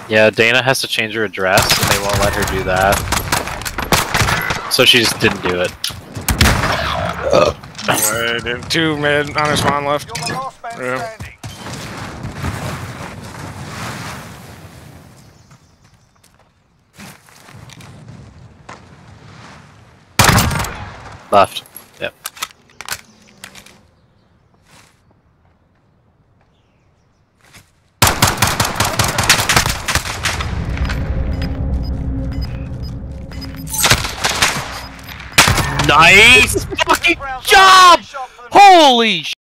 Yeah, Dana has to change her address, and they won't let her do that. So she just didn't do it. Two mid on his spawn left. Yeah. Left. Yep. Nice fucking job! Holy sh!